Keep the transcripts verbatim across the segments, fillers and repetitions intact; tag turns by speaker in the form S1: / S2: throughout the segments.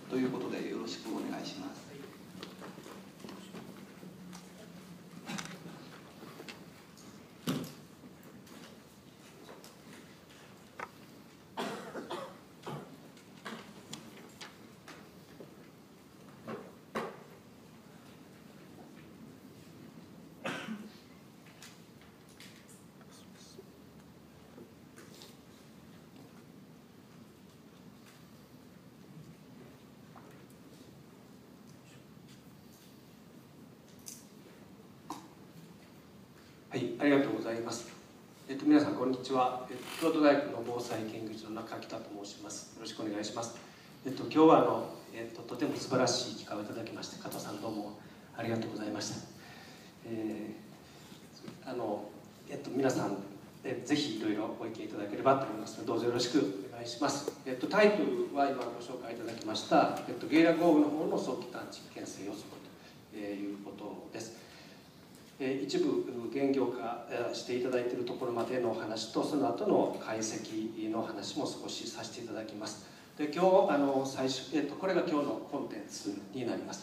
S1: ということでよろしくお願いします。
S2: はい、ありがとうございます。えっと、皆さん、こんにちは。えっと、京都大学の防災研究所の中北と申します。よろしくお願いします。えっと、今日はあの、えっと、とても素晴らしい機会をいただきまして、加藤さん、どうもありがとうございました。えー、あの、えっと、皆さん、えぜひいろいろご意見いただければと思いますので、どうぞよろしくお願いします。えっと、タイトルは今ご紹介いただきました、えっと、ゲリラ豪雨の方の早期探知危険性予測ということです。一部現業化していただいているところまでのお話とその後の解析の話も少しさせていただきます。で今日あの最初、えっと、これが今日のコンテンツになります。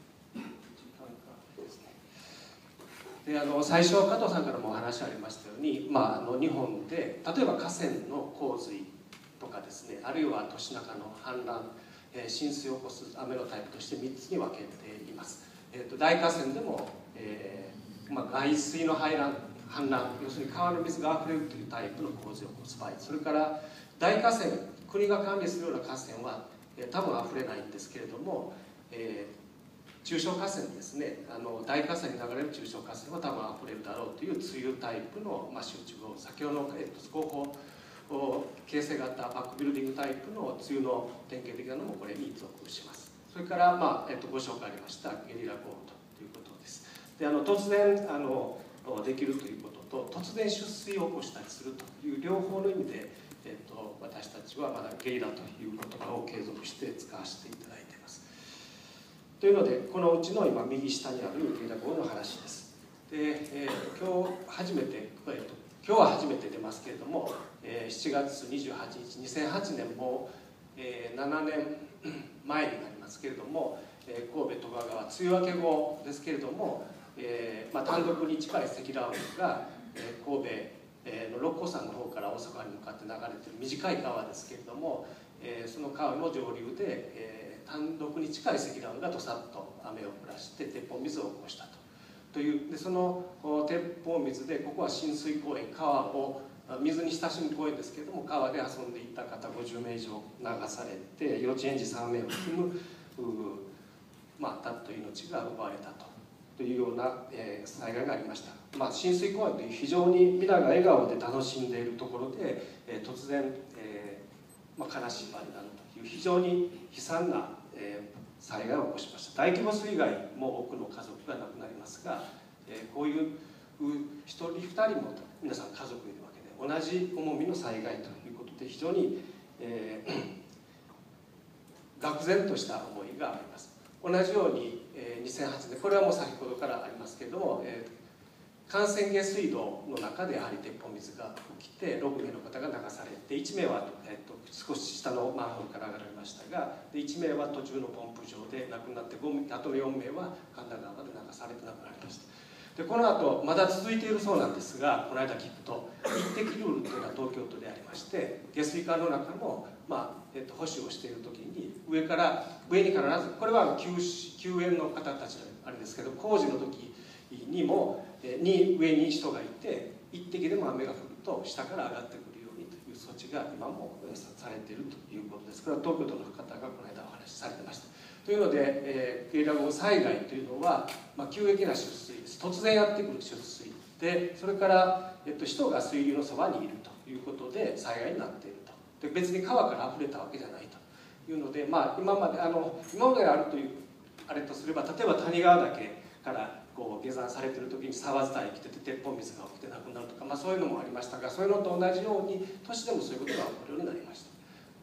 S2: であの最初加藤さんからもお話ありましたように、まあ、あの日本で例えば河川の洪水とかですね、あるいは都市中の氾濫、えー、浸水を起こす雨のタイプとしてみっつに分けています。えっと、大河川でも、えーまあ、外水の排卵氾濫、要するに川の水があふれるというタイプの洪水を起こす場合、それから大河川、国が管理するような河川は、えー、多分あふれないんですけれども、えー、中小河川ですね、あの大河川に流れる中小河川は多分あふれるだろうという梅雨タイプの、まあ、集中豪雨、先ほどの、えー、と後方形成型バックビルディングタイプの梅雨の典型的なのもこれに属します。それから、まあえー、とご紹介ありましたゲリラ豪雨ということです。であの突然あのできるということと突然出水を起こしたりするという両方の意味で、えっと、私たちはまだゲリラという言葉を継続して使わせていただいています。というのでこのうちの今右下にあるゲリラ豪雨の話です。で、えー、今日初めて、えっと、今日は初めて出ますけれども、えー、しちがつにじゅうはちにちにせんはちねんも、えー、ななねんまえになりますけれども、えー、神戸戸川川梅雨明け後ですけれども、えーまあ、単独に近い積乱雲が、えー、神戸、えー、の六甲山の方から大阪に向かって流れている短い川ですけれども、えー、その川の上流で、えー、単独に近い積乱雲がどさっと雨を降らして鉄砲水を起こしたと。というでその鉄砲水でここは親水公園、川を水に親しむ公園ですけれども、川で遊んでいた方ごじゅうめい以上流されて、幼稚園児さんめいを含むまあ、たっと命が奪われたと。というような、えー、災害がありました。まあ、親水公園という非常に皆が笑顔で楽しんでいるところで、えー、突然、えーまあ、悲しい場になるという非常に悲惨な、えー、災害を起こしました。大規模水害も多くの家族が亡くなりますが、えー、こういう一人二人も皆さん家族いるわけで同じ重みの災害ということで非常に、えー、愕然とした思いがあります。同じように、えー、にせんはちねん、これはもう先ほどからありますけれども、えー、幹線下水道の中でやはり鉄砲水が起きてろくめいの方が流されて、いちめいは、えー、と少し下のマンホールから上がられましたが、でいちめいは途中のポンプ場で亡くなって、あとのよんめいは神田川で流されて亡くなりました。でこの後まだ続いているそうなんですが、この間聞くと一滴ルールというのは東京都でありまして、下水管の中の、まあえっと、保守をしている時に上から上に必ず、これは救救援の方たちのあれですけど、工事の時にもに上に人がいて、一滴でも雨が降ると下から上がってくるようにという措置が今もされているということです。これは東京都の方がこの間お話しされてました。というので、えー、ゲリラ豪雨災害というのは、まあ、急激な出水です。突然やってくる出水で、それから、えっと、人が水流のそばにいるということで災害になっていると。で別に川から溢れたわけじゃないというので、まあ、今まであの今まであるというあれとすれば、例えば谷川岳からこう下山されている時に沢伝い来てて鉄砲水が起きてなくなるとか、まあ、そういうのもありましたが、そういうのと同じように都市でもそういうことが起こるようになりました。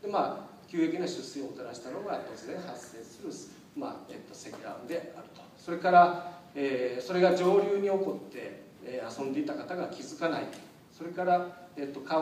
S2: でまあ急激な出水をもたらしたのが突然発生する、まあえっと、積乱雲であると。それから、えー、それが上流に起こって、えー、遊んでいた方が気づかない。それから、えっと、川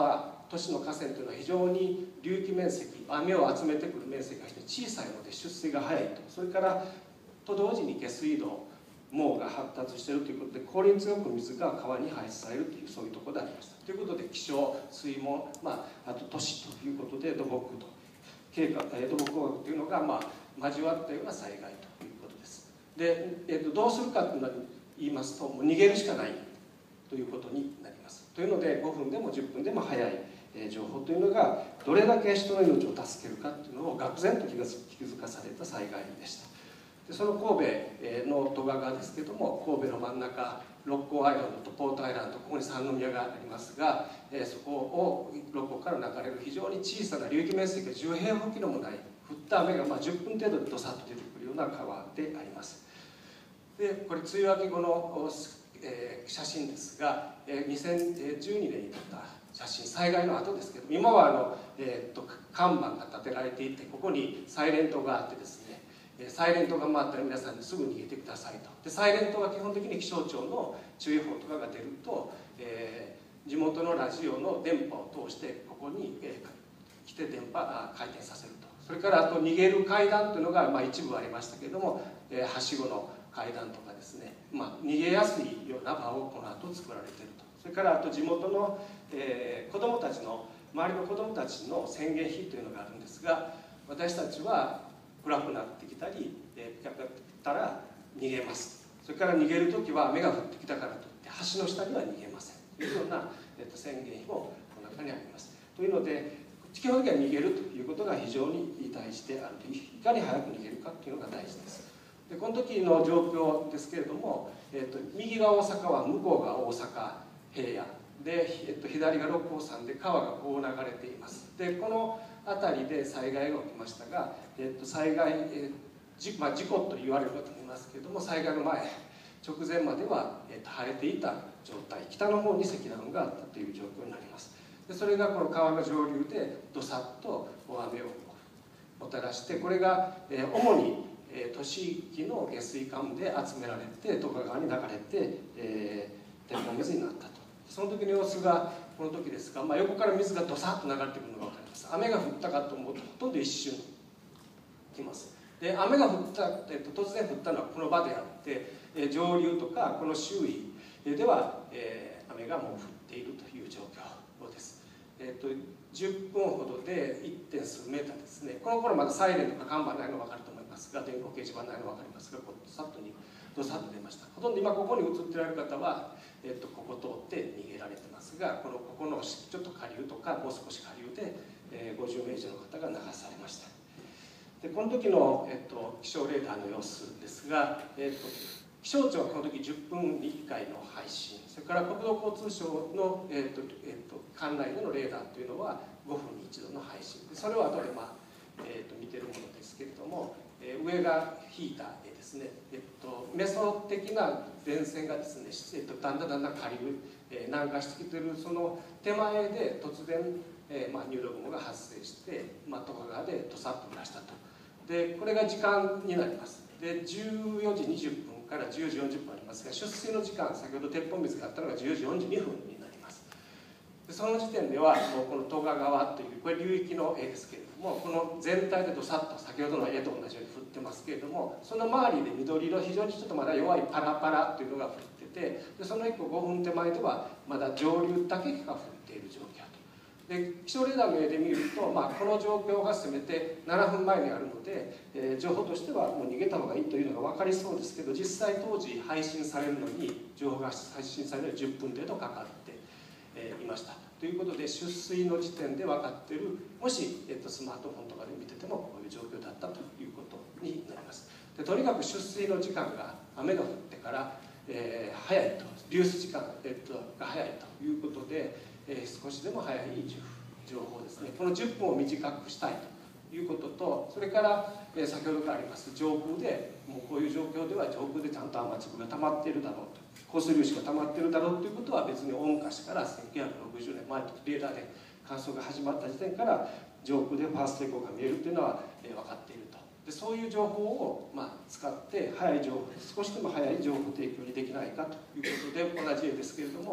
S2: 都市の河川というのは非常に流域面積、雨を集めてくる面積が非常に小さいので出水が早いと、それからと同時に下水道網が発達しているということで、効率よく水が川に排出されるという、そういうところでありました。ということで気象、水門、まあ、あと都市ということで土木と経過、えー、土木というのが、まあ、交わったような災害ということです。で、えー、とどうするかというのを言いますと、もう逃げるしかないということになります。というのでごふんでもじゅっぷんでも早い情報というのがどれだけ人の命を助けるかというのを愕然と気づかされた災害でした。でその神戸の戸川ですけども、神戸の真ん中六甲アイランドとポートアイランド、ここに三宮がありますが、そこを六甲から流れる非常に小さな流域面積がじゅう平方キロもない、降った雨がまあじゅっぷん程度でドサッと出てくるような川であります。でこれ梅雨明け後の、えー、写真ですが、えー、にせんじゅうにねんに撮った写真、災害の後ですけど、今はあの、えー、っと看板が立てられていて、ここにサイレントがあってですね、サイレントが回ったら皆さんにすぐ逃げてくださいと。でサイレントは基本的に気象庁の注意報とかが出ると、えー、地元のラジオの電波を通してここに、えー、来て電波あ回転させると。それからあと逃げる階段というのが、まあ、一部ありましたけれども、えー、はしごの階段とかですね、まあ、逃げやすいような場をこの後作られていると。それからあと地元の、えー、子どもたちの周りの子どもたちの宣言碑というのがあるんですが、私たちは暗くなってきたり、えー、ピカピカったら逃げます。それから逃げる時は雨が降ってきたからといって橋の下には逃げませんというような、えー、と宣言碑もこの中にあります。というので基本的には逃げるということが非常に大事であると。いかに早く逃げるかというのが大事です。でこの時の状況ですけれども、えー、と右が大阪湾、向こうが大阪平野で、えー、と左が六甲山で川がこう流れています。でこの辺りで災害が起きましたが、えー、と災害、えーじまあ、事故と言われることもいますけれども、災害の前直前までは、えー、と晴れていた状態、北の方に積乱雲があったという状況になります。でそれがこの川の上流でどさっと大雨をもたらして、これが、えー、主に、えー、都市域の下水管で集められて戸川川に流れて、えー、天保水になったと。その時の様子がこの時ですが、まあ、横から水がどさっと流れてくるのが分かります。雨が降ったかと思うとほとんど一瞬来ます。で雨が降った、えー、と突然降ったのはこの場であって、えー、上流とかこの周囲では、えー、雨がもう降っているという状況です。えー、とじゅっぷんほどで いってん 数メーターですね。この頃まだサイレンとか看板ないの分かると思いますが、電光掲示板ないの分かりますが、こうさっとにどさっと出ました。ほとんど今ここに映ってられる方は、えー、とここ通って逃げられてますが、このここのちょっと下流とかもう少し下流で、えー、ごじゅうめい以上の方が流されました。でこの時の、えー、と気象レーダーの様子ですが、えー、と気象庁はこの時じゅっぷんにいっかいの配信、それから国土交通省の、えーとえー、と管内でのレーダーというのはごふんに一度の配信で、それを後で、まあえー、と見てるものですけれども、えー、上が引いた絵ですね。えー、とメソ的な前線がですね、えー、とだんだんだんだん下流、えー、南下してきているその手前で突然、えーまあ、入道雲が発生して、まあ、戸川川でどさっと降らしたと。でこれが時間になります。でじゅうよじにじゅっぷんからじゅうじよんじゅっぷんありますが、出水の時間、先ほど鉄砲水があったのがじゅうじよんじゅうにふんになります。でその時点ではもうこの戸川川というこれ流域の絵ですけれども、この全体でどさっと先ほどの絵と同じように降ってますけれども、その周りで緑色、非常にちょっとまだ弱いパラパラというのが降ってて、でそのいっこごふん手前ではまだ上流だけが降っている状況と。で気象レーダーの絵で見ると、まあ、この状況がせめてななふんまえにあるので、えー、情報としてはもう逃げた方がいいというのが分かりそうですけど、実際当時配信されるのに情報が配信されるのにじゅっぷん程度かかって、えー、いました。ということで出水の時点で分かっている、もし、えー、とスマートフォンとかで見ててもこういう状況だったということになります。でとにかく出水の時間が雨が降ってから、えー、早いと、流出時間、えー、とが早いということで、えー、少しでも早い情報ですね、このじゅっぷんを短くしたいということと、それから、えー、先ほどからあります上空でもうこういう状況では上空でちゃんと雨粒が溜まっているだろうと、降水粒子が溜まっているだろうということは別に大昔からせんきゅうひゃくろくじゅうねんまえとレーダーで観測が始まった時点から上空でファーストエコーが見えるというのは、えー、分かっていると。でそういう情報を、まあ、使って早い情報、少しでも早い情報提供にできないかということで、同じ絵ですけれども、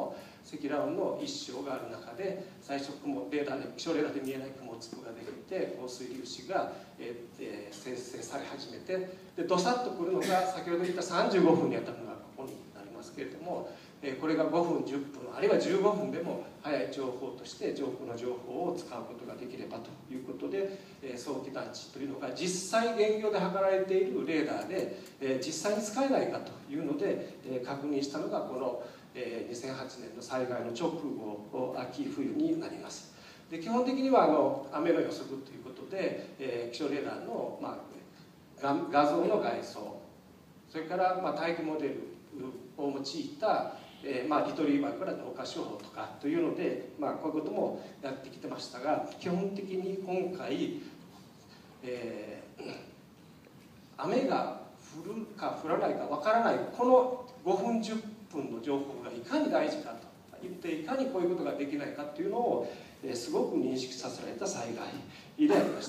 S2: 積乱雲の一章がある中で、最初雲レーダーで気象レーダーで見えない雲粒ができて、降水粒子が、えー、生成され始めて、でどさっとくるのが先ほど言ったさんじゅうごふんにあたるのがここになりますけれども、えー、これがごふんじゅっぷんあるいはじゅうごふんでも早い情報として上空の情報を使うことができればということで、えー、早期探知というのが実際現業で測られているレーダーで、えー、実際に使えないかというので、えー、確認したのがこのにせんはちねんの災害の直後秋冬になります。で基本的にはあの雨の予測ということで、えー、気象レーダーの、まあ、画像の外装、それから、まあ、大気モデルを用いた、えーまあ、リトリーバーから同化手法とかというので、まあ、こういうこともやってきてましたが、基本的に今回、えー、雨が降るか降らないかわからないこのごふんじゅっぷんの情報がいかに大事かと言って、いかにこういうことができないかというのを、えー、すごく認識させられた災害でありました。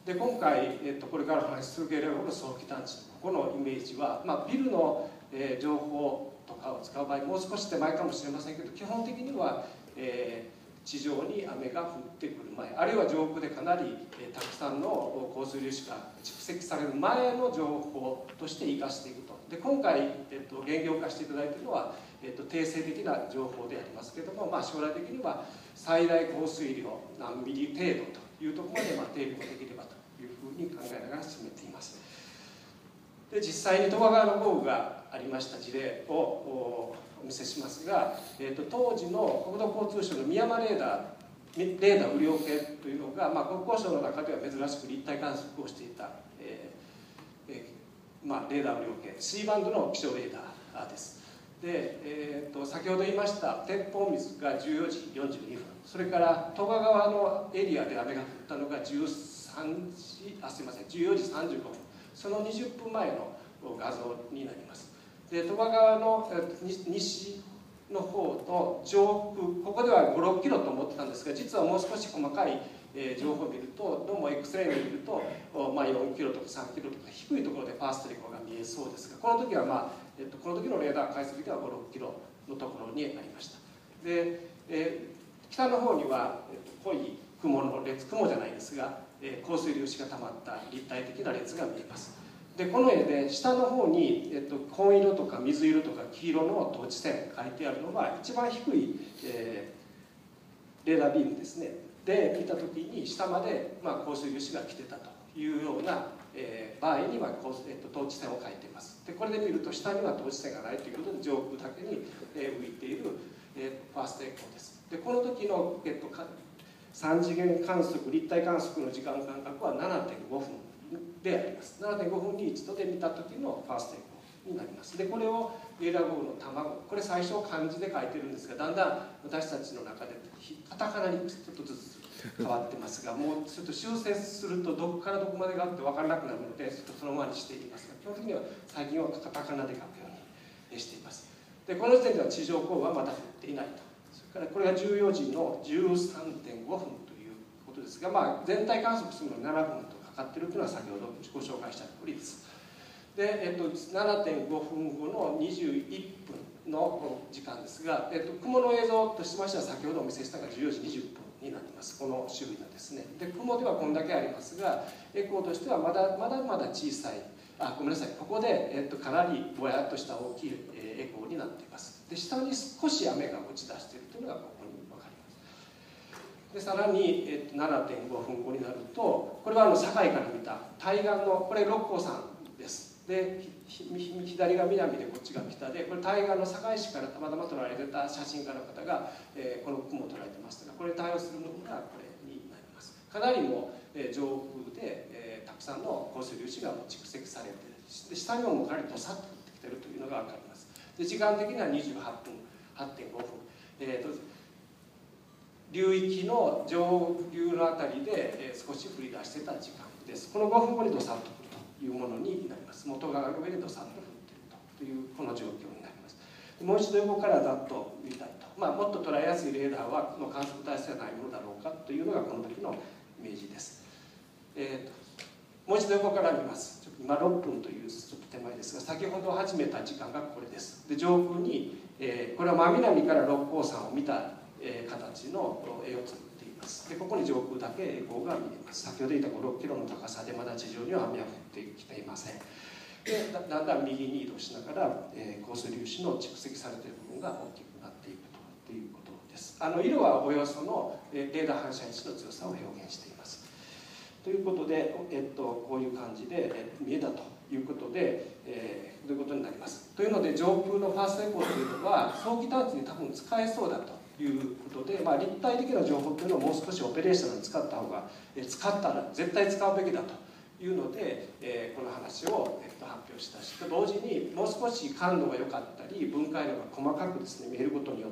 S2: で今回、えー、とこれからお話しするゲリラ豪雨の早期探知、ここのイメージは、まあ、ビルの、えー、情報とかを使う場合もう少し手前かもしれませんけど、基本的には、えー地上に雨が降ってくる前、あるいは上空でかなり、えー、たくさんの降水粒子が蓄積される前の情報として生かしていくと。で今回、えー、と現業化していただいているのは、えー、と定性的な情報でありますけれども、まあ、将来的には最大降水量何ミリ程度というところまで、まあ、定義もできればというふうに考えながら進めています。で実際に鳥羽川の豪雨がありました事例をお見せしますが、えー、と当時の国土交通省の深山レーダーレーダー雨量計というのが、まあ、国交省の中では珍しく立体観測をしていた、えーえーまあ、レーダー雨量計 C バンドの気象レーダーです。で、えー、と先ほど言いました鉄砲水がじゅうよじよんじゅうにふん、それから鳥羽川のエリアで雨が降ったのがじゅうさんじあすいませんじゅうよじさんじゅうごふん、そのにじゅっぷんまえの画像になります。で鳥羽川の西の方の上空、ここではご、ろっキロと思ってたんですが、実はもう少し細かい、えー、情報を見ると、どうも X レイで見ると、まあ、よんキロとかさんキロとか低いところでファーストレコが見えそうですが、この時は、まあえっと、この時のレーダー解析ではご、ろっキロのところになりました。で、えー、北の方には、えっと、濃い雲の列、雲じゃないですが、えー、降水粒子がたまった立体的な列が見えます。でこの絵で下の方に、えっと、紺色とか水色とか黄色の統治線書いてあるのは一番低い、えー、レーダービームですね。で見た時に下まで、まあ、降水粒子が来てたというような、えー、場合には、えっと、統治線を書いています。でこれで見ると下には統治線がないということで上空だけに、えー、浮いている、えー、ファーストエコーです。でこの時の、えっと、さん次元観測立体観測の時間間隔は ななてんごふんであります。 ななてんごふんに一度で見た時のファーストエコーになります。でこれをゲリラ豪雨の卵、これ最初漢字で書いてるんですが、だんだん私たちの中でカタカナにちょっとずつ変わってますが、もうちょっと修正するとどこからどこまでがあって分からなくなるので、ちょっとそのままにしていますが、基本的には最近はカタカナで書くようにしています。でこの時点では地上降雨はまだ降っていないと。それからこれがじゅうよじのじゅうさんてんごふんということですが、まあ、全体観測するのにななふんとかかってるというのは先ほどご紹介した通りです。で、えっと、ななてんごふんごのにじゅういっぷんの時間ですが、えっと、雲の映像としましては先ほどお見せしたがじゅうよじにじゅっぷんになります。この周囲のですね。で雲ではこんだけありますが、エコーとしてはまだまだまだ小さい、あごめんなさい、ここで、えっと、かなりぼやっとした大きい、えー、エコーになっています。で下に少し雨が落ち出しているというのがここに分かります。でさらに、えっと、ななてんごふんごになると、これはあの境から見た対岸の、これ六甲山です。で左が南でこっちが北で、これ対岸の堺市からたまたま撮られてた写真家の方が、えー、この雲を捉えてましたが、これに対応するのがこれになります。かなりも、えー、上空で、えー、たくさんの降水粒子がもう蓄積されて、で下にももうかなりどさっと降ってきているというのが分かります。で時間的にはにじゅうはっぷん、はってんごふん、えーと、流域の上流のあたりで、えー、少し降り出してた時間です。このごふんごにどさっと降るというものになります。元川の上でどさっと降っているというこの状況になります。もう一度横からざっと見たいと、まあ、もっと捉えやすいレーダーはの観測体制はないものだろうかというのがこの時のイメージです。えーと、もう一度横から見ます。ちょっと今ろっぷんというちょっと手手前ですが、先ほど始めた時間がこれです。で上空に、えー、これは真南から六甲山を見た、えー、形の絵を作っています。でここに上空だけ栄光が見えます。先ほど言ったご、ろっキロの高さでまだ地上には雨は降ってきていません。で だ, だんだん右に移動しながら、えー、降水粒子の蓄積されている部分が大きくなっていくということです。あの色はおよその、えー、レーダー反射値の強さを表現しています。ということで、えっと、こういう感じで、えー、見えたということで、えー、ということになります。というので上空のファーストエコーというのは早期探知に多分使えそうだということで、まあ、立体的な情報というのをもう少しオペレーションに使った方が、えー、使ったら絶対使うべきだというので、えー、この話を、えー、と発表したし、同時にもう少し感度が良かったり分解量が細かくですね見えることによって、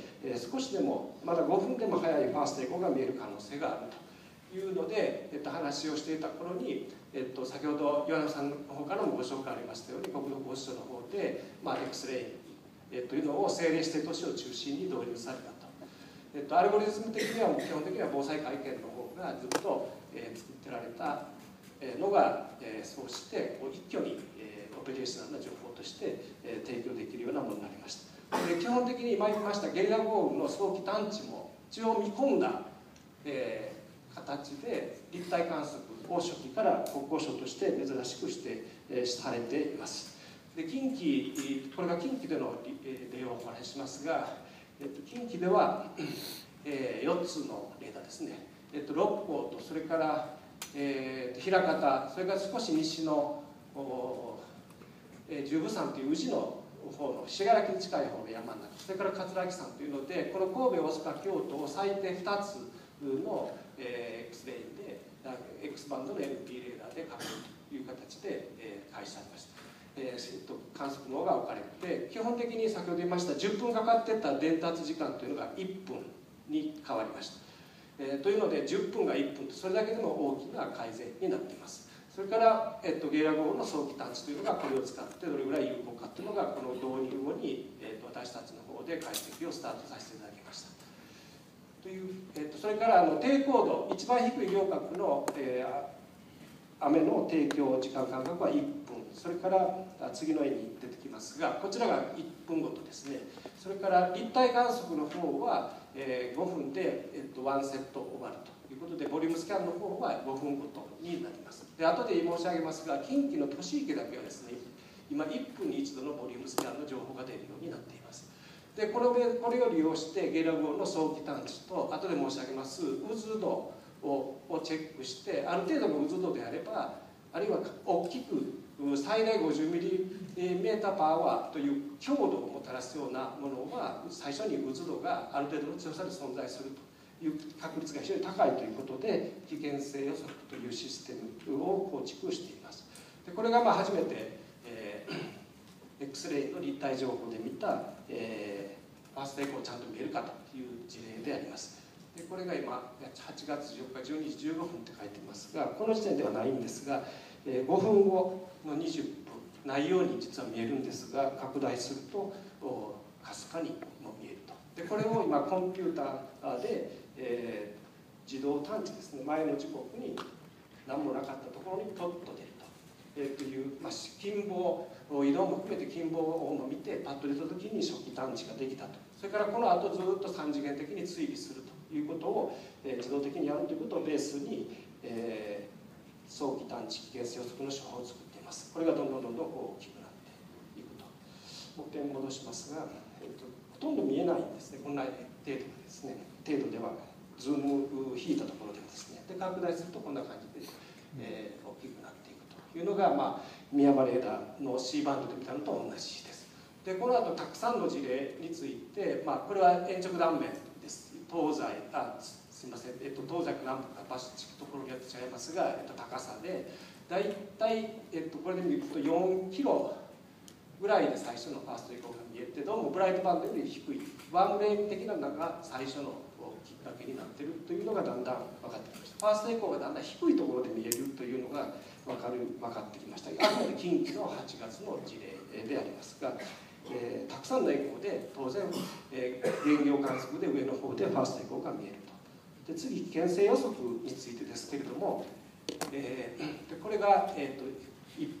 S2: えー、少しでもまだごふんでも早いファーストエコーが見える可能性があるというので、えっと、話をしていた頃に、えっと、先ほど岩野さんの方からもご紹介ありましたように国土交通省の方で、まあ、X レイ、えっと、いうのを政令指定都市を中心に導入されたと、えっと、アルゴリズム的には基本的には防災会見の方がずっと、えー、作ってられたのが、えー、そうしてこう一挙に、えー、オペレーショナルな情報として、えー、提供できるようなものになりました。で基本的に今言いましたゲリラ豪雨の早期探知も一応見込んだ、えー形で立体観測を初期から国交省として珍しくして、えー、されています。で近畿、これが近畿での例をお話ししますが、えっと、近畿では、えー、よっつのレーダーですね、えっと、六甲とそれから、えー、枚方、それから少し西の、えー、重武山という宇治の方の信楽に近い方の山の中、それから桂木山というので、この神戸、大阪、京都を最低ふたつのえー、X レインで X バンドの エヌピー レーダーで確認という形で、えー、開始されました、えー、と観測網が置かれて、基本的に先ほど言いましたじゅっぷんかかってた伝達時間というのがいっぷんに変わりました、えー、というのでじゅっぷんがいっぷんと、それだけでも大きな改善になっています。それから、えー、とゲリラ豪雨の早期探知というのがこれを使ってどれぐらい有効かというのがこの導入後に、えー、と私たちの方で解析をスタートさせていただきました。という、えー、とそれからあの低高度、一番低い量角の、えー、雨の提供時間間隔はいっぷん、それから次の絵に出てきますが、こちらがいっぷんごとですね。それから立体観測の方は、えー、ごふんで、えー、とワンセット終わるということで、ボリュームスキャンの方はごふんごとになります。で後で申し上げますが、近畿の都市域だけはですね、今いっぷんに一度のボリュームスキャンの情報が出るようになっています。でこれをこれを利用してゲリラ豪雨の早期探知と、後で申し上げます渦度ををチェックして、ある程度の渦度であれば、あるいは大きく最大ごじゅうミリメーターパーアワーという強度をもたらすようなものは、最初に渦度がある程度の強さで存在するという確率が非常に高いということで、危険性予測というシステムを構築しています。でこれがまあ初めて、えー X レイの立体情報で見た、えー、ファーストエコーをちゃんと見えるかという事例であります。でこれが今はちがつじゅうよっかじゅうにじじゅうごふんって書いてますが、この時点ではないんですが、えー、ごふんごのにじゅっぷんないように実は見えるんですが、拡大するとかすかにも見えると。でこれを今コンピューターで、えー、自動探知ですね、前の時刻に何もなかったところにポッと出ると。えー、という、まあ、近傍移動も含めて近傍を見てパッと出た時に初期探知ができたと。それからこの後ずっとさん次元的に追尾するということを、えー、自動的にやるということをベースに、えー、早期探知危険性予測の手法を作っています。これがどんどんどんどん大きくなっていくと。もう一回戻しますが、えー、とほとんど見えないんですね、こんな程度ですね、程度ではズーム引いたところでもですね。で拡大するとこんな感じで、えー、大きくなっていくというのが、まあ、ミヤマレーダーの C バンドで見たのと同じです。でこの後たくさんの事例について、まあ、これは延直断面です。東西あすみません、えっと、東西南北場所ところによって違いますが、えっと、高さでだいたい、えっと、これで見るとよんキロぐらいで最初のファーストエコーが見えて、どうもブライトバンドより低いワンレーン的なのが最初のきっかけになっているというのがだんだん分かってきました。ファーストエコーがだんだん低いところで見えるというのが分かる分かってきました。あくまで近畿のはちがつの事例でありますが、えー、たくさんのエコーで当然、えー、現業観測で上の方でファーストエコーが見えると。で次危険性予測についてですけれども、えー、でこれが、えー、と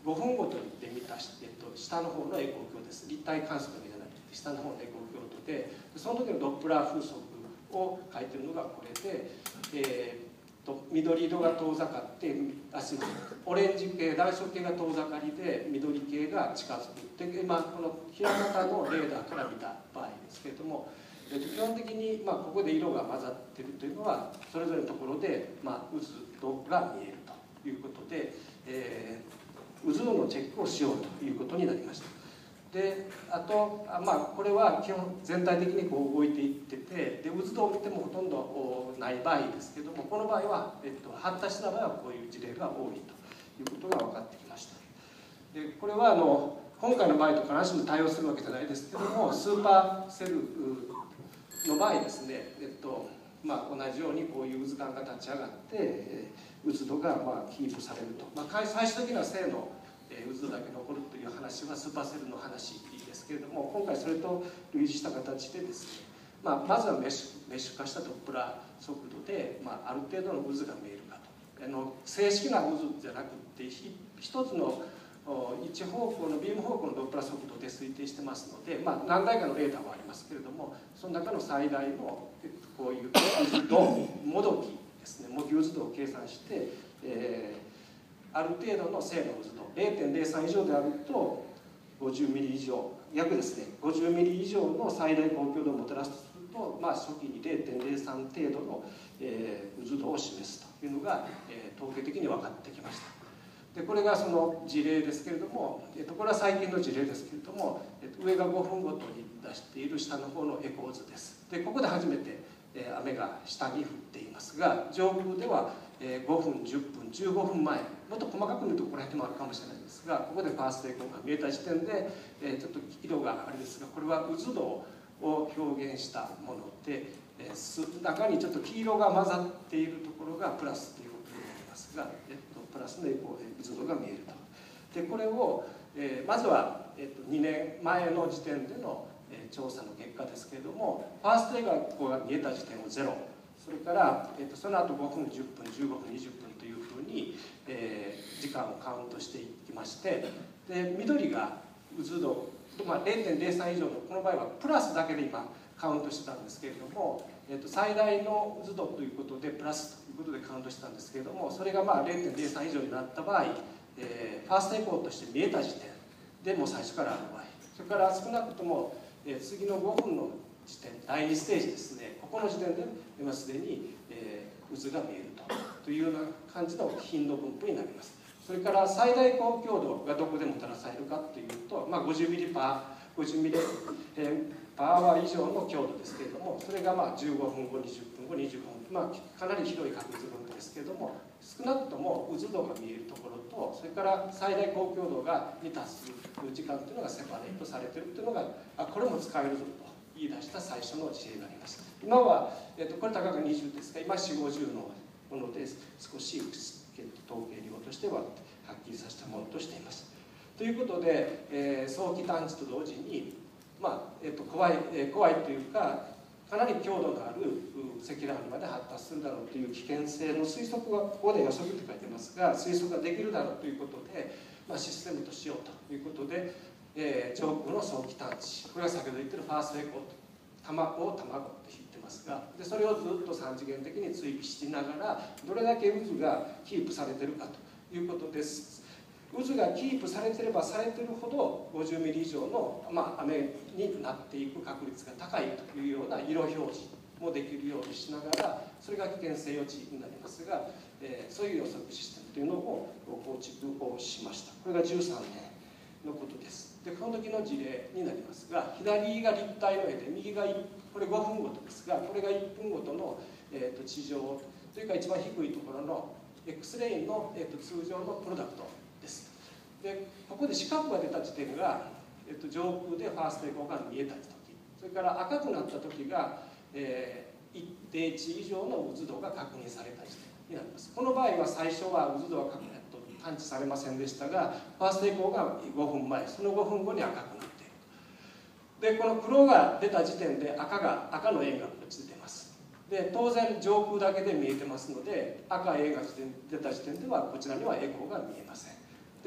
S2: ごふんごとで見た、えっと、下の方のエコー強度です。立体観測だけじゃなくて下の方のエコー強度で、その時のドップラー風速を書いてるのがこれで、えー、と緑色が遠ざかってあすいませんオレンジ系暖色系が遠ざかりで緑系が近づくで、まあ、このひらがたのレーダーから見た場合ですけれども、えー、と基本的に、まあ、ここで色が混ざっているというのはそれぞれのところで、まあ、渦が見えるということで、えー、渦のチェックをしようということになりました。であとあ、まあ、これは基本全体的にこう動いていっててで渦動を見てもほとんどない場合ですけども、この場合は、えっと、発達した場合はこういう事例が多いということが分かってきました。でこれはあの今回の場合と必ずしも対応するわけじゃないですけども、スーパーセルの場合ですね、えっとまあ、同じようにこういう渦感が立ち上がって、えー、渦度がまあキープされると、まあ、最終的には正の渦度だけ残るという話はスーパーセルの話ですけれども、今回それと類似した形でですね、まあ、まずはメッシュ、メッシュ化したドップラー速度で、まあ、ある程度の渦が見えるかと。あの正式な渦じゃなくて一つの一方向のビーム方向のドップラー速度で推定してますので、まあ、何台かのレーダーはありますけれども、その中の最大のこういう渦度もどきですね、模擬渦度を計算して、えー、ある程度の正の渦度 れいてんれいさん 以上であるとごじゅうミリ以上、約ですねごじゅうミリ以上の最大高強度をもたらすとすると、まあ、初期に れいてんれいさん 程度の、えー、渦度を示すというのが、えー、統計的に分かってきました。でこれがその事例ですけれども、えっと、これは最近の事例ですけれども、えっと、上がごふんごとに出している下の方のエコー図です。でここで初めて、えー、雨が下に降っていますが、上空では、えー、ごふんじゅっぷんじゅうごふんまえ、もっと細かく見るとここら辺でもあるかもしれないんですが、ここでファーストエコーが見えた時点で、えー、ちょっと色があれですが、これは渦度を表現したもので、えー、中にちょっと黄色が混ざっているところがプラスということになりますが、えっと、プラスのエコー渦度が見えると。でこれを、えー、まずは、えっと、にねんまえの時点での、えー、調査の結果ですけれども、ファーストエコーが見えた時点をゼロ、それから、えっと、その後ごふんじゅっぷんじゅうごふんにじゅっぷんというふうに、えー、時間をカウントしていきまして、で緑が渦度、まあ、れいてんれいさん 以上のこの場合はプラスだけで今カウントしてたんですけれども、えー、と最大の渦度ということでプラスということでカウントしてたんですけれども、それがまあ れいてんれいさん 以上になった場合、えー、ファーストエコーとして見えた時点でもう最初からある場合、それから少なくとも、えー、次のごふんの時点、だいにステージですね、ここの時点で今すでに、えー、渦が見えると、というような感じの頻度分布になります。それから最大高強度がどこでもたらされるかというと、まあ、ごじゅうミリパーごじゅうミリ、えー、パーアワー以上の強度ですけれども、それがまあじゅうごふんご、にじゅっぷんご、にじゅうごふん、まあ、かなり広い確率分布ですけれども、少なくとも渦度が見えるところと、それから最大高強度がに達する時間というのがセパレートされているというのが、あこれも使えるぞと言い出した最初の事例があります。今は、えー、とこれたかがにじゅうですが、今よんじゅうごじゅうのもので少し統計量としてははっきりさせたものとしています。ということで、えー、早期探知と同時に、まあえー、と怖い、えー、怖いというか、かなり強度のある積乱雲にまで発達するだろうという危険性の推測は、ここで予測って書いてますが、推測ができるだろうということで、まあ、システムとしようということで、えー、上空の早期探知、これが先ほど言ってるファーストエコーと、卵を卵と言ってますが、でそれをずっとさん次元的に追尾しながら、どれだけ渦がキープされてるかということです。渦がキープされてればされてるほどごじゅうミリ以上の、まあ、雨になっていく確率が高いというような色表示もできるようにしながら、それが危険性予知になりますが、えー、そういう予測システムというのを構築をしました。これがじゅうさんねんのことです。でこの時の事例になりますが、左が立体の絵で、右がこれごふんごとですが、これがいっぷんごとの、えー、と地上というか一番低いところの X レインの、えー、と通常のプロダクトです。でここで四角が出た時点が、えー、と上空でファーストエコーが見えた時、それから赤くなった時が、えー、一定値以上の渦度が確認された時点になります。この場合は最初は渦度は確認探知されませんでしたが、ファーストエコーがごふんまえ、そのごふんごに赤くなっている。でこの黒が出た時点で赤が赤の円がこっちで出ます。で当然上空だけで見えてますので、赤 A が出た時点ではこちらにはエコーが見えません。で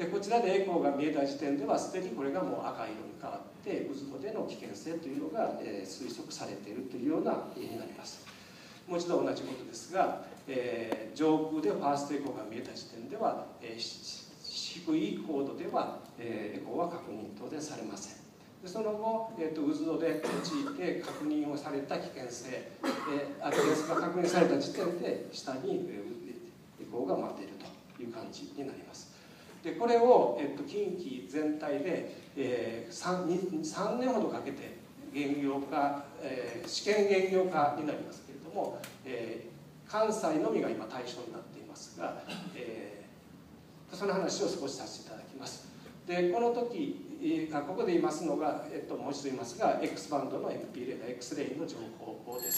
S2: でこちらでエコーが見えた時点ではすでにこれがもう赤色に変わって渦度での危険性というのが、えー、推測されているというような例になります。もう一度同じことですが、えー、上空でファーストエコーが見えた時点では、えー、低い高度では、えー、エコーは確認当然されません。でその後、えー、と渦度で用いて確認をされた危険性、えー、危険性が確認された時点で下に、えー、エコーが待てるという感じになります。でこれを、えー、と近畿全体で、えー、3, さんねんほどかけて現業化、えー、試験現業化になりますけれども、えー、関西のみが今対象になっていますが、えー、その話を少しさせていただきます。でこの時ここで言いますのが、えっと、もう一度言いますが X バンドの エムピー レーダー X レイの情報です。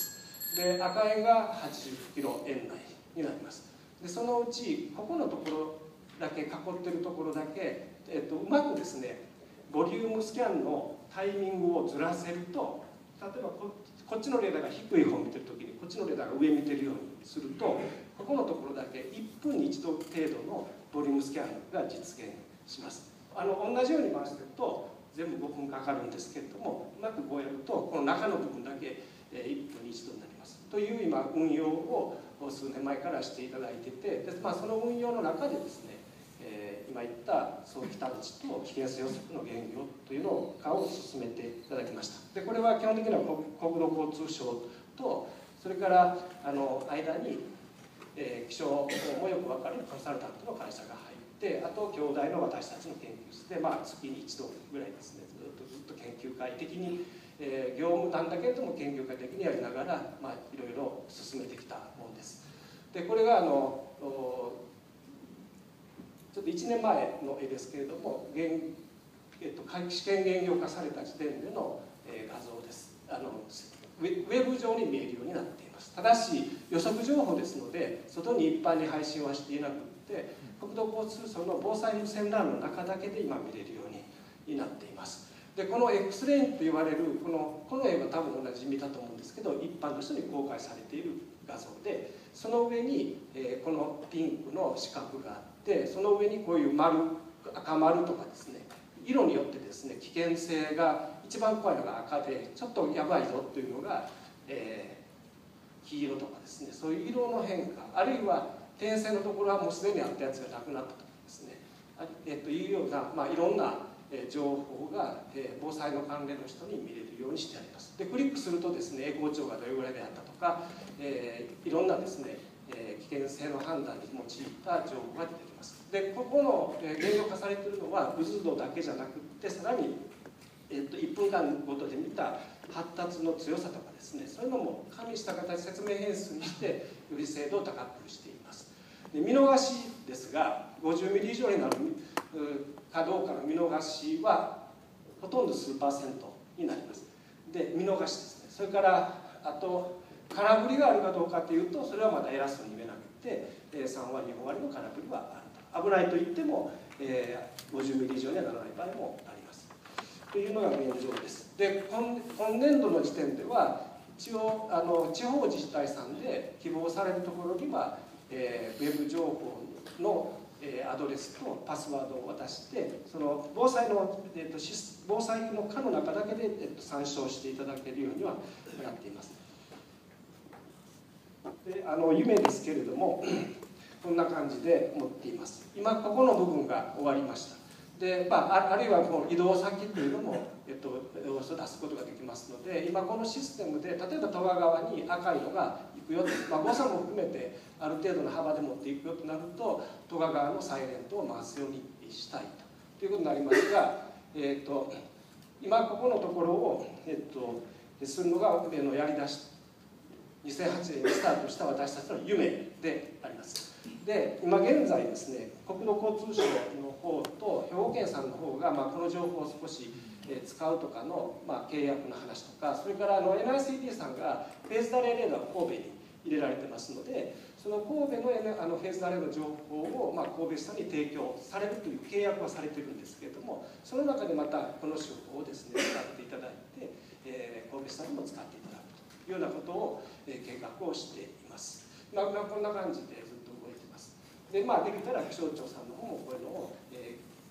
S2: で赤円がはちじゅっキロ円内になります。でそのうちここのところだけ囲ってるところだけ、えっと、うまくですねボリュームスキャンのタイミングをずらせると、例えば こ, こっちのレーダーが低い方を見てる時にこっちのレーダーが上見てるようにすると、ここのところだけいっぷんにいちど程度のボリュームスキャンが実現します。あの同じように回してると全部ごふんかかるんですけれども、うまくこうやるとこの中の部分だけいっぷんにいちどになりますという今運用を数年前からしていただいてて、で、まあ、その運用の中でですね、えー、今言った早期探知と危険性予測の現業というの化を進めていただきました。でこれは基本的には国土交通省とそれからあの間に、えー、気象もよく分かるコンサルタントの会社が入って、あと兄弟の私たちの研究室で、まあ、月にいちどぐらいですねずっとずっと研究会的に、えー、業務なんだけれども研究会的にやりながら、まあ、いろいろ進めてきたものです。でこれがあのちょっといちねんまえの絵ですけれども、現、えっと、試験現業化された時点での、えー、画像です。あのウェブ上に見えるようになっています。ただし予測情報ですので外に一般に配信はしていなくて、国土交通省の防災無線 ラン の中だけで今見れるようになっています。でこの X レインと言われるこのこの絵は多分同じ見たと思うんですけど、一般の人に公開されている画像で、その上に、えー、このピンクの四角があって、その上にこういう丸赤丸とかですね、色によってですね危険性が一番怖いのが赤でちょっとやばいぞというのが、えー、黄色とかですね、そういう色の変化、あるいは点線のところはもうすでにあったやつがなくなったとかですね、えー、というような、まあ、いろんな情報が、えー、防災の関連の人に見れるようにしてあります。でクリックするとですね、エコー庁がどれぐらいであったとか、えー、いろんなですね、えー、危険性の判断に用いた情報が出てきます。でここの、えー、現状化されているのは渦度だけじゃなくて、さらに、えー、といっぷんかんごとで見た発達の強さとかですね、そういうのも加味した形説明変数にしてより精度を高くしています。で見逃しですが、ごじゅうミリ以上になるかどうかの見逃しはほとんど数パーセントになります。で見逃しですね。それからあと空振りがあるかどうかというと、それはまだ偉そうに言えなくて、さんわりにほんわりの空振りはあると。危ないと言っても、えー、ごじゅうミリ以上にはならない場合もありますというのが現状です。で 今, 今年度の時点では一応あの地方自治体さんで希望されるところには、えー、ウェブ情報のアドレスとパスワードを渡して、その防災の、えー、と防災の課の中だけで、えー、と参照していただけるようにはなっています。であの夢ですけれどもこんな感じで持っています。今ここの部分が終わりました。で、まあ、あるいはこの移動先というのも、えっと、出すことができますので、今このシステムで例えば戸川川に赤いのが行くよと、まあ、誤差も含めてある程度の幅で持っていくよとなると、戸川川のサイレントを回すようにしたいということになりますが、えっと、今ここのところを、えっと、するのがのやりだしにせんはちねんにスタートした私たちの夢であります。で今現在ですね、国土交通省の方と兵庫県さんの方が、まあ、この情報を少し使うとかの、まあ、契約の話とか、それからあの エヌアイシーディー さんがフェーズドアレイレーダーを神戸に入れられてますので、その神戸の、N、あのフェーズドアレイの情報を、まあ、神戸市さんに提供されるという契約はされているんですけれども、その中でまたこの手法をですね使っていただいて、えー、神戸市さんにも使っていただくというようなことを、えー、計画をしています。まあ、こんな感じでずっと動いています。で、まあ、できたら気象庁さんの方もこういうのを、えー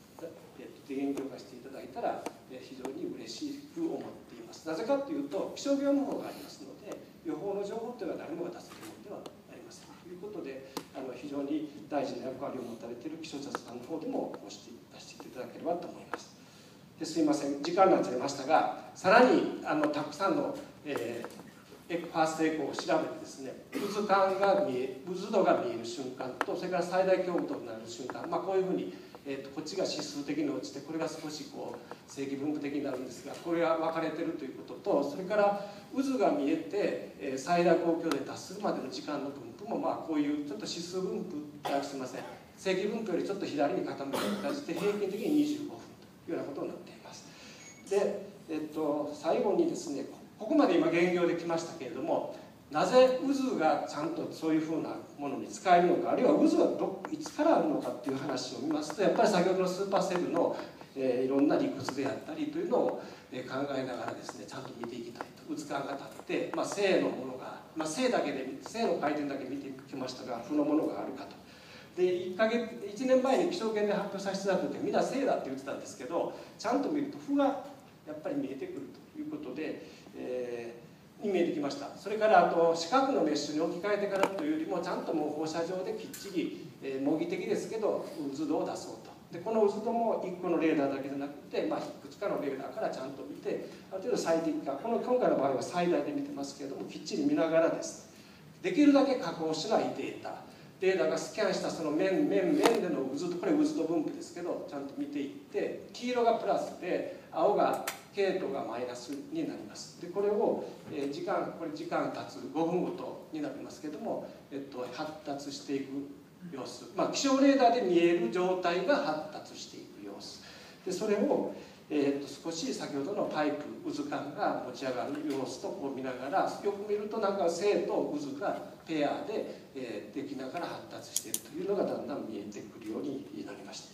S2: 研究化していただいたら非常に嬉しく思っています。なぜかというと気象業務法がありますので、予報の情報というのは誰もが出せるものではありませんということで、あの非常に大事な役割を持たれている気象庁さんの方でもこうして出していただければと思います。ですいません、時間になっちゃいましたが、さらにあのたくさんの、えーファーストエコーを調べてですね、渦感が見え、渦度が見える瞬間と、それから最大強度となる瞬間、まあ、こういうふうに、えー、とこっちが指数的に落ちて、これが少しこう正規分布的になるんですが、これが分かれているということと、それから渦が見えて、えー、最大高強度に達するまでの時間の分布も、まあ、こういうちょっと指数分布、あ、すみません、正規分布よりちょっと左に傾いて出して、平均的ににじゅうごふんというようなことになっています。で、えー、と最後にですね、ここまで今現業できましたけれども、なぜ渦がちゃんとそういうふうなものに使えるのか、あるいは渦はどいつからあるのかっていう話を見ますと、やっぱり先ほどのスーパーセルの、えー、いろんな理屈であったりというのを、えー、考えながらですね、ちゃんと見ていきたいと。渦感が立って、まあ、正のものが、まあ、正だけで正の回転だけ見てきましたが、負のものがあるかと。でいっかげついちねんまえに気象研で発表させていただく時みんな正だって言ってたんですけど、ちゃんと見ると負がやっぱり見えてくるということで、えーに見えてきました。それからあと四角のメッシュに置き換えてからというよりも、ちゃんともう放射状できっちり、えー、模擬的ですけど渦度を出そうと。でこの渦度もいっこのレーダーだけじゃなくて、まあ、いくつかのレーダーからちゃんと見て、ある程度最適化、この今回の場合は最大で見てますけれども、きっちり見ながらですね、できるだけ加工しないデータ、レーダーがスキャンしたその面面面での渦度、これ渦度分布ですけど、ちゃんと見ていって、黄色がプラスで青が経度がマイナスになります。でこれを、えー、時間これ時間経つごふんごとになりますけども、えっと、発達していく様子、まあ、気象レーダーで見える状態が発達していく様子で、それを、えー、っと少し先ほどのパイプ渦感が持ち上がる様子とこう見ながら、よく見るとなんか正と渦がペアで、えー、できながら発達しているというのがだんだん見えてくるようになりました。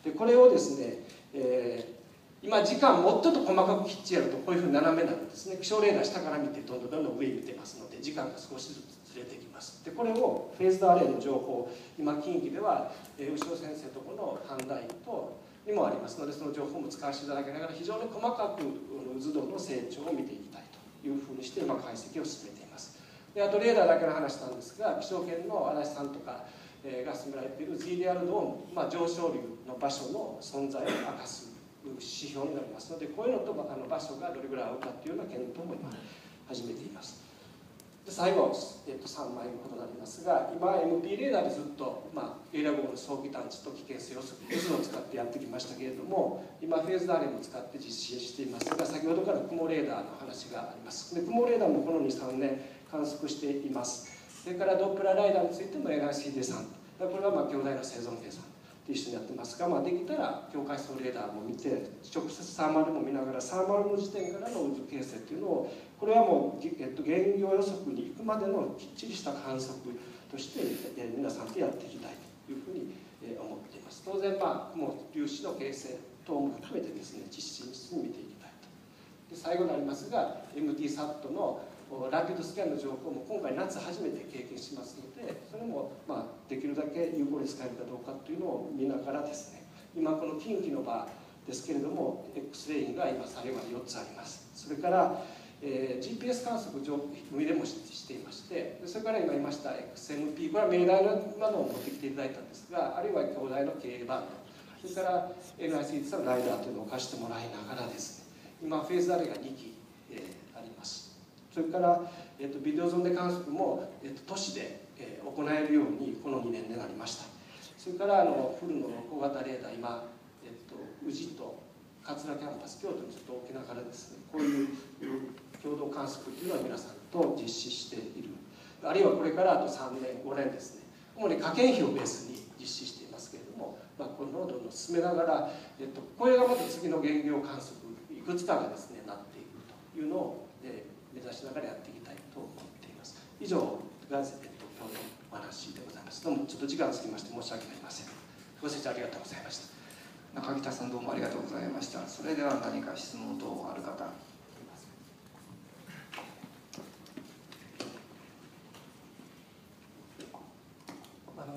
S2: でこれをですね、えー今時間もっと細かくきっちりやるとこういうふうに斜めになるんですね。気象レーダー下から見てどんどんどんどん上に見てますので、時間が少しずつずれてきます。でこれをフェーズドアレイの情報、今近畿では、えー、牛尾先生とこの判断とにもありますので、その情報も使わせていただきながら非常に細かく渦度の成長を見ていきたいというふうにして今解析を進めています。であとレーダーだけの話なんですが、気象研の足立さんとか、えー、が進められている ゼットアール ドーム、まあ、上昇流の場所の存在を明かす指標になりますので、こういうのとあの場所がどれぐらい合うかというような検討も今始めています。で最後、えっと、さんまいほどになりますが、今 エムピー レーダーでずっと、まあ、ゲリラ豪雨の早期探知と危険性予測を使ってやってきましたけれども、今フェーズドアレイも使って実施していますが、先ほどから雲レーダーの話があります。で雲レーダーもこのにさんねん観測しています。それからドップラーライダーについても エヌアイシーディー さん、これはまあ兄弟の生存計算と一緒にやってますが、まあ、できたら境界層レーダーも見て、直接サーマルも見ながら、サーマルの時点からの渦形成というのを、これはもう、えっと、現業予測に行くまでのきっちりした観測として、え皆さんとやっていきたいというふうに思っています。当然、まあ、もう粒子の形成等も含めてですね、実施に見ていきたいと。で最後になりますが、エムティーサット のラピッドスキャンの情報も今回夏初めて経験しますので、それもまあできるだけ有効に使えるかどうかというのを見ながらですね、今この近畿の場ですけれども X レインが今最後によっつあります。それから、えー、ジーピーエス 観測上海でもしていまして、それから今言いました エックスエムピー、これは命題のものを持ってきていただいたんですが、あるいは兄弟の経営バンド、それから エヌアイシーディー のライダーというのを貸してもらいながらですね、今フェーズアレイがにき、えー、あります。それから、えっと、ビデオゾンで観測も、えっと、都市で、えー、行えるようにこのにねんでなりました。それからあのフルの小型レーダー、今、えっと、宇治と桂キャンパス、京都にちょっと置きながらですね、こういう共同観測というのは皆さんと実施している。あるいはこれからあとさんねん、ごねんですね、主に可見比をベースに実施していますけれども、まあ、このをどんどん進めながら、えっと、これがまた次の現業観測、いくつかがですね、なっていくというのを、えー目指しながらやっていきたいと思っています。以上が、えっと、今日のお話でございます。どうもちょっと時間が過ぎまして申し訳ありません。ご清聴ありがとうございました。
S1: 中北さんどうもありがとうございました。それでは何か質問等ある方。
S2: あのです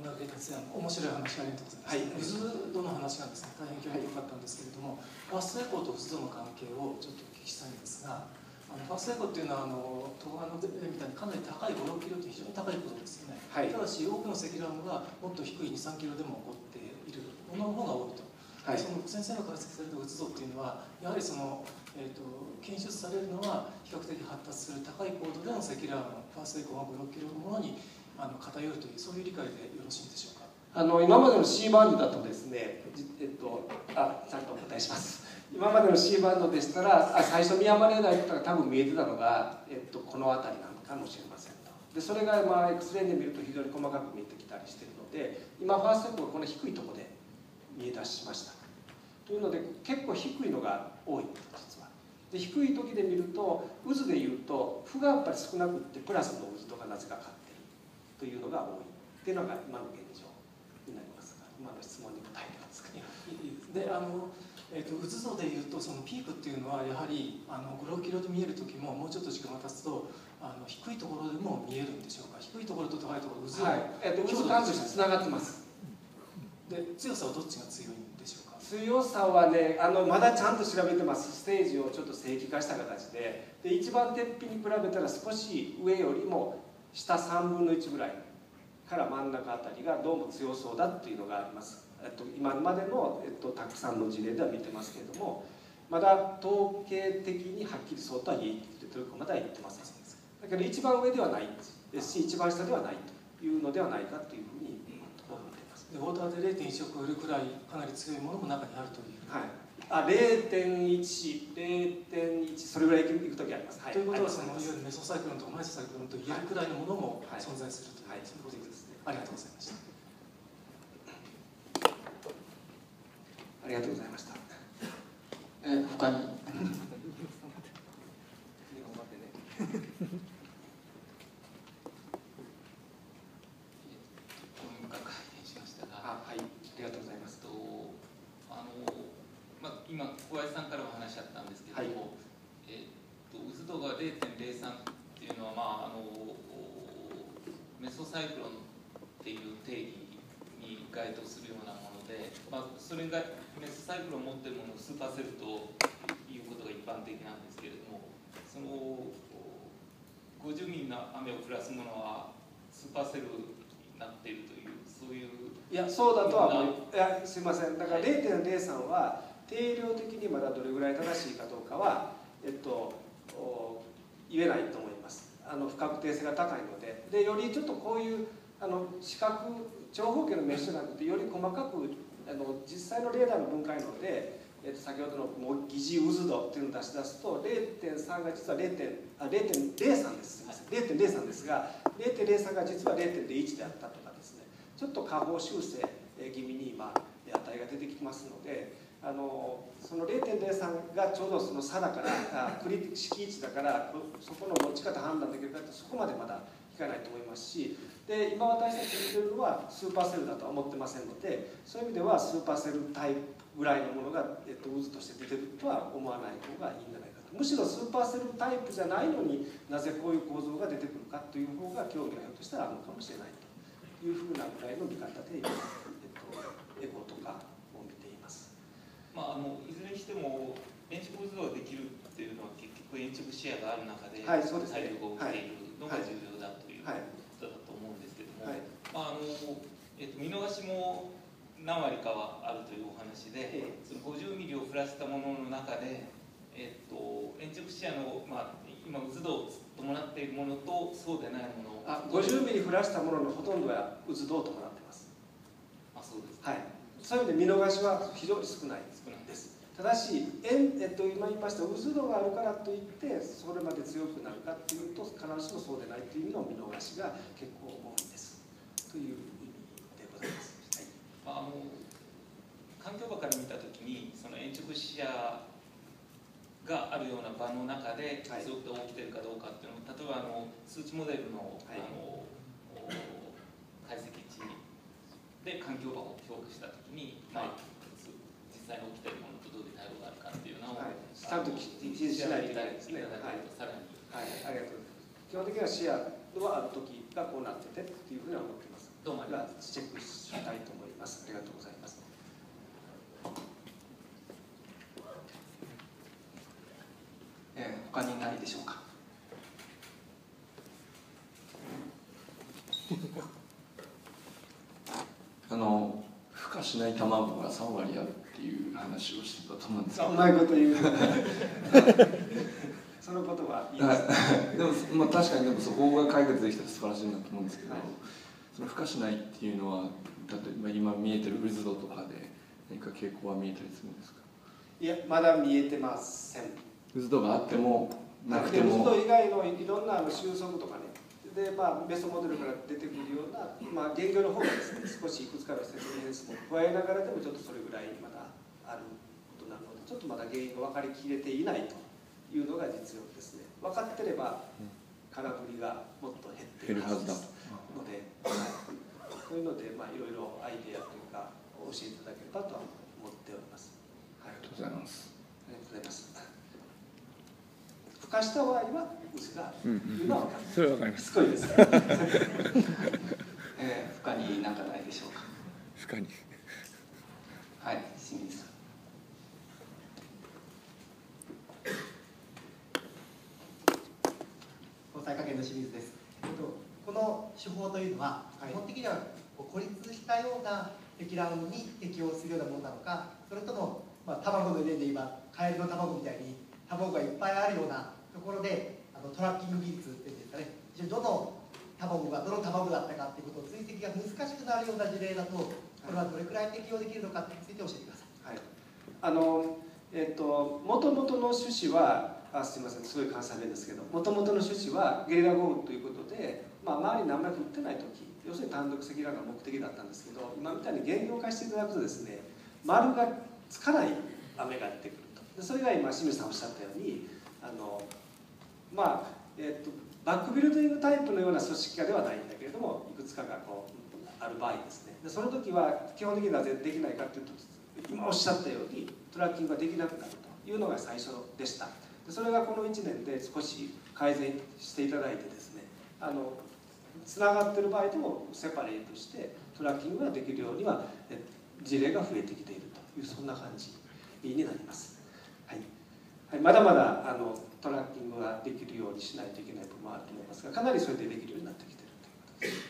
S3: 生あの面白い話ありがとうございます。はい、渦戸の話がですね、大変興味深かったんですけれども、ファーストエコーと渦戸の関係をちょっとお聞きしたいんですが、あのファーストエコーっていうのはあの東岸の例みたいにかなり高いご、ろっキロという非常に高いことですよね。はい、ただし多くの積乱雲がもっと低いに、さんキロでも起こっているものの方が多いと。はい、その先生が解析された渦戸っていうのはやはりその、えー、と検出されるのは比較的発達する高い高度での積乱雲、ファーストエコーがご、ろっキロのものにあの偏るというそういう理解でよろしいでしょうか。
S2: あの今までの C バンドだとですね、えっと、あちゃんとお答えします。今までの C バンドでしたら、あ最初ミヤマレーダーが多分見えてたのが、えっと、この辺りなのかもしれませんと。でそれが、まあ、X レイで見ると非常に細かく見えてきたりしているので、今ファーストエコーがこの低いところで見え出しました。というので結構低いのが多い実は。で低い時で見ると渦でいうと負がやっぱり少なくってプラスの渦とかなぜかかっているというのが多いっていうのが今の現状になりますが、今の質問に答えてますか。
S3: であのえー、と渦津でいうとそのピークっていうのはやはりあのご、ろっキロで見える時ももうちょっと時間が経つとあの低いところでも見えるんでしょうか。低いところと高いところ渦、
S2: はいえー、と渦感としてつながってます。
S3: で強さはどっちが強いんでしょうか。
S2: 強さはねあのまだちゃんと調べてます。ステージをちょっと正規化した形で、で一番てっぺんに比べたら少し上よりも下さんぶんのいちぐらいから真ん中あたりがどうも強そうだっていうのがあります。えっと、今までの、えっと、たくさんの事例では見てますけれども、まだ統計的にはっきりそうとは言ってというかまだ言ってません。だけど一番上ではないですし一番下ではないというのではないかというふうに思っています。
S3: でウォーターで れいてんいち を超えるくらいかなり強いものも中にあるという。
S2: はい、あ れいてんいち、れいてんいち それぐらいいく時あります。はい、
S3: ということはそのいわゆるメソサイクロンとかマイソサイクロンと言えるくらいのものも存在するという、はいはい、そういうことですね。ありがとうございました。
S2: ありがとうございました。
S1: えー、他に
S4: 今小林さんからお話あったんですけれども、はい、えー、と渦戸が れいてんれいさん っていうのは、まあ、あのメソサイクロンっていう定義に該当するようなもので、まあ、それがメソサイクロンを持っているものをスーパーセルということが一般的なんですけれども、そのごじゅうミリの雨を降らすものはスーパーセルになっているというそういう。
S2: いやそうだとは思い、いやすいません。だから れいてんれいさん は定量的にまだどれぐらい正しいかどうかは、えっと、言えないと思います。あの不確定性が高いので、でよりちょっとこういうあの視覚長方形のメッシュなんてより細かくあの実際のレーダーの分解能で、えっと、先ほどの疑似渦度っていうのを出し出すと れいてんさん が実は れいてんれいれいさん です。れいてんれいさん ですが れいてんれいさん が実は れいてんれいいち であったとかですね、ちょっと下方修正気味に今値が出てきますので。あのその れいてんれいさん がちょうどその差だからクリティ敷地だからそこの持ち方判断できるかってそこまでまだいかないと思いますし、で今私たち見てるのはスーパーセルだとは思ってませんので、そういう意味ではスーパーセルタイプぐらいのものが、えっと、渦として出てるとは思わない方がいいんじゃないかと。むしろスーパーセルタイプじゃないのになぜこういう構造が出てくるかという方が興味がひょっとしたらあるのかもしれないというふうなぐらいの見方で、えっと、エコとかを見ています。
S4: まあ、あのいずれにしても延直渦ができるっていうのは結局延直視野がある中で
S2: はいそうですね、
S4: 対力が起きているのが重要だということだと思うんですけども、はいまああのえっと、見逃しも何割かはあるというお話で、ええ、そのごじゅうミリを降らせたものの中で、えっと、延直視野の、まあ、今渦度を伴っているものとそうでないもの
S2: あごじゅうミリ降らしたもののほとんどは渦度を伴っています。
S4: あそうです、
S2: はい、そういう意味で見逃しは非常に少ないです。ただし、ええっと、今言いました渦度があるからといってそれまで強くなるかというと必ずしもそうでないという意味の見逃しが結構多いですという意味でございます。
S4: はい、あの環境場から見たときにその延直視野があるような場の中でずっと起きているかどうかっていうのも、例えばあの数値モデルの、はい、あの解析値で環境場を評価したときに、はい、まあ、実際に起きているものとどういう対応があるかっていうのを、はい、
S2: ちゃんときっちりしないといけないですね。
S4: はい、さらに、
S2: はい、ありがとうございます。基本的には視野はある時がこうなっててっていうふうには思っています。
S4: どどうもありがとうございます。
S2: チェックしたいと思います。ありがとうございます。
S1: えー、他にないでしょうか。
S5: あの孵化しない卵がさんわりあるっていう話をしてたと思うんですけど、
S2: うまいこと言うそのことはいいです、
S5: でも、まあ、確かにでもそこが解決できたら素晴らしいなと思うんですけど、
S2: はい、
S5: その孵化しないっていうのは例えば今見えてるウズドとかで何か傾向は見えたりするんですか？
S2: いや、まだ見えてません。
S5: ウズドがあってもなくても、
S2: ウズド以外のいろんなあの収束とかねで、まあ、メソモデルから出てくるような、まあ、現業の方がですね少しいくつかの説明変数も加えながらでもちょっとそれぐらいまだあることなので、ちょっとまだ原因が分かりきれていないというのが実情ですね。分かってれば空振りがもっと減っているはずですので、はい、そういうので、まあ、いろいろアイデアというか教えていただければとは思っております。はい、
S5: ありがとうございます。
S2: ありがとうございます。孵化した場合は渦があるというのは分かります。それは分かります。すごいです。
S1: えー、他に何かないでしょうか。
S5: 孵化に。
S1: はい、清水さん。
S6: 交際加減の清水です。この手法というのは、基本的には孤立したような積乱雲に適応するようなものなのか、それとも、まあ、卵の例で言えばカエルの卵みたいに卵がいっぱいあるようなところであのトラッキング技術っていうんですかね、どの卵がどの卵だったかっていうことを追跡が難しくなるような事例だと、これはどれくらい適用できるのかについて教えてください。
S2: はい、あのえっと元々の趣旨はあすみません、すごい関西弁ですけど、元々の趣旨はゲリラ豪雨ということで、まあ、周りに何も降ってない時、要するに単独積乱雲が目的だったんですけど、今みたいに現業化していただくとですね、丸がつかない雨が出てくると。でそれが今清水さんおっしゃったように、あのまあえっとバックビルディングタイプのような組織化ではないんだけれども、いくつかがこうある場合ですね。でその時は基本的にはできないかというと、今おっしゃったようにトラッキングができなくなるというのが最初でした。でそれがこのいちねんで少し改善していただいてですね、あのつながっている場合でもセパレートしてトラッキングができるようには事例が増えてきているという、そんな感じになります。はい、はい、まだまだあのトラッキングができるようにしないといけない部分もあると思いますが、かなりそれでできるようになってきているという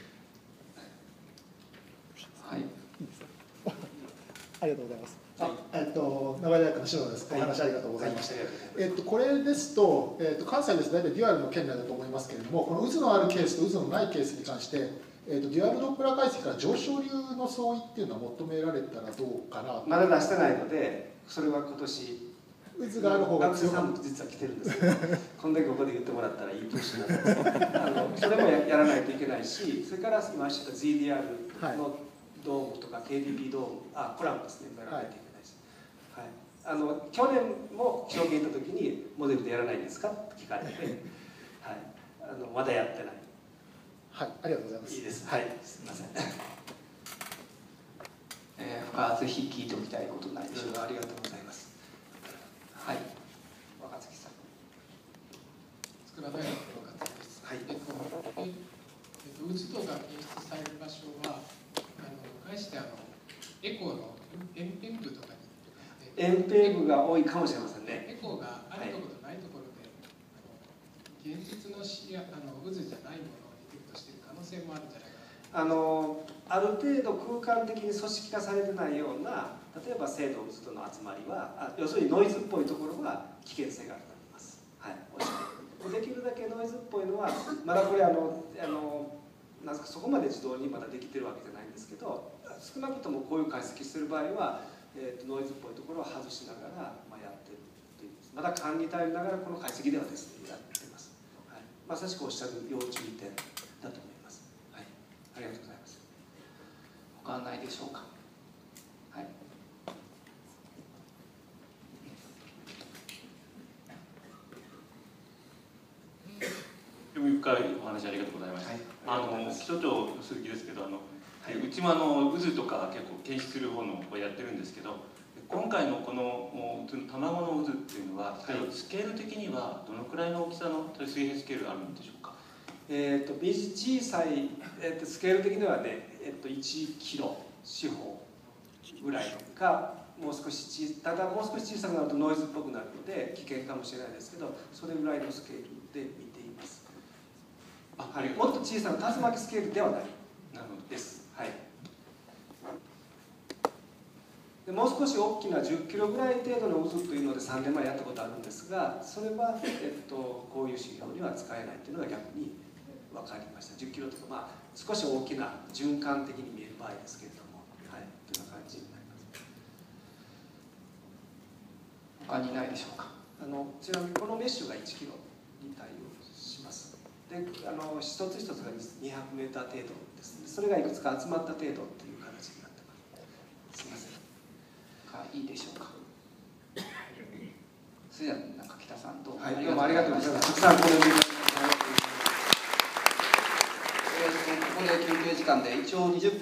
S2: ことです。はい。
S7: ありがとうございます。あ、えっと、名古屋大学の篠田です。お話ありがとうございました。はい、えっと、これですと、えっと、関西ですと大体デュアルの圏内だと思いますけれども、この渦のあるケースと渦のないケースに関して、えっと、デュアルドップラー解析から上昇流の相違っていうのは求められたらどうかな。
S2: まだ出してないので、それは今年。
S7: 渦がある方が
S2: 強く。学生さんも実は来てるんですよ。こんだけここで言ってもらったらいい年になるんですあのそれも や, やらないといけないし、それから今おっしゃった ゼットディーアール のドームとか ケーディーピー ドーム、あ、コラムですね、やらないといけないし、はいはい、あの去年も証券行った時にモデルでやらないんですかって聞かれて、はい、あのまだやってない。
S7: はい、ありがとうございます。
S2: いいです。はい、すみません。
S1: えー、他ぜひ聞いておきたいことないでしょうか。
S2: ありがとうございます。
S1: はい、若月さん。
S8: 筑波大学の若月です。はい。えっと、えっと、渦動が検出される場所は、あの、返してあのエコーの遠辺部とかに。
S2: 遠辺部が多いかもしれませんね。
S8: エコーがあるところとないところで、はい、あの現実の視野、あの渦じゃないものをディテクトしている可能性もあるんじゃないかな。
S2: あのある程度空間的に組織化されてないような、例えば精度渦との集まりは、あ要するにノイズっぽいところは危険性があると思います。はい、おっしゃる。できるだけノイズっぽいのはまだこれあのあのなんですか、そこまで自動にまだできてるわけじゃないんですけど、少なくともこういう解析する場合は、えー、とノイズっぽいところを外しながら、まあ、やってるっていう、まだ管理頼りながらこの解析ではですねやってます。はい、まさしくおっしゃる要注意点だと思います。はい、ありがとうございます。
S1: 他はないでしょうか。はい。
S9: 興味深いお話ありがとうございました。はい、あの気象庁の鈴木ですけど、あの、はい、うちもあの渦とか結構検出する方のをやってるんですけど、今回のこの卵の渦っていうのは、はい、スケール的にはどのくらいの大きさの水平スケールがあるんでしょうか。
S2: えっと小さい、えー、とスケール的にはね、 えっと、いちキロ四方ぐらいか、もう少し小ただもう少し小さくなるとノイズっぽくなるので危険かもしれないですけど、それぐらいのスケールで見ています。あ、はい、もっと小さな竜巻スケールではないです。はい、でもう少し大きなじゅっキロぐらい程度の渦というのでさんねんまえやったことあるんですが、それは、えっと、こういう指標には使えないというのが逆に分かりました。じゅっキロとか、まあ、少し大きな循環的に見える場合ですけれども、はい、というような感じになります。
S1: 他にないでしょうか。
S2: あのちなみにこのメッシュがいちキロに対応します。で、あの一つ一つがにひゃくメーター程度です。それがいくつか集まった程度という形になってます。すみません。
S1: いいでしょうか。それではなんか北さんと、
S2: はい、どうもありがとうございます。たくさんコメントいただきありがとうございます。
S1: えー、ここで休憩時間で一応にじゅっぷん